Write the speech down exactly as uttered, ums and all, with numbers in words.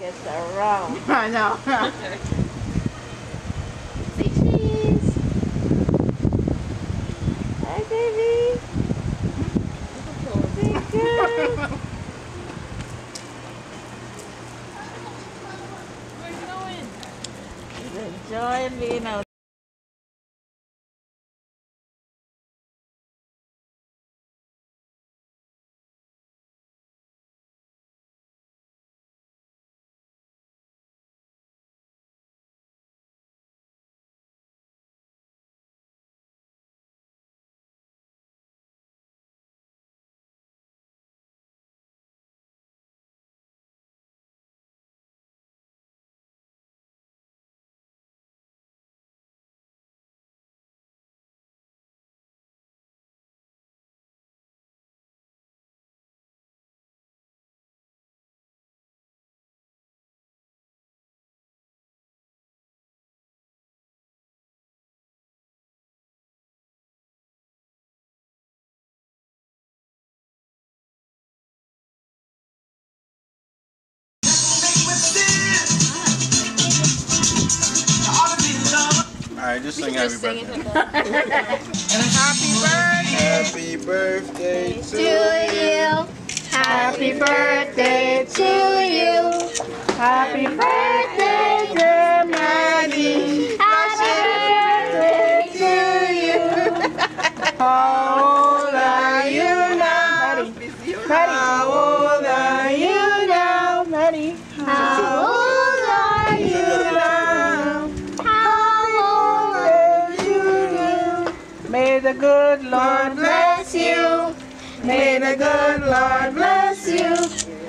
gets around. I know. Say cheese. Hi, baby. Say good. Where you going? He's enjoying being out. Alright, just sing happy birthday. And a happy birthday. Happy birthday to To you. Happy birthday to you. Happy birthday, dear Maddie. Happy birthday to you. How old are you now? How old are you now, Maddie? How old are you now? How old are you? May the good Lord God bless you. May the good Lord bless you.